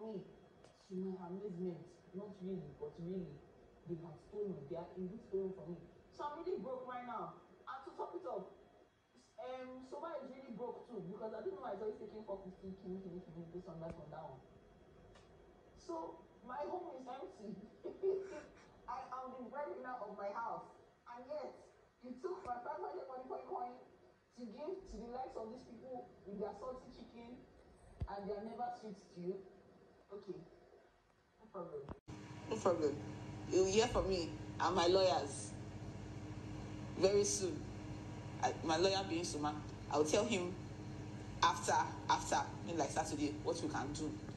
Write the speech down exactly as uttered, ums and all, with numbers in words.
me, to my amazement, not really, but really, they have stolen. They are indeed stolen from me. So I'm really broke right now. And to top it up, um, Soma is really broke too, because I don't know why it's always taking four fifty, kini, kini, kini, this one, that one, that one. So my home is empty. I am the breadwinner of my house, and yet you took my five hundred money coin coin to give to the likes of these people with their salty chicken and their never sweet stew. Okay, no problem. No problem. You'll hear from me and my lawyers very soon. I, my lawyer being Soma, I'll tell him after after in like Saturday what we can do.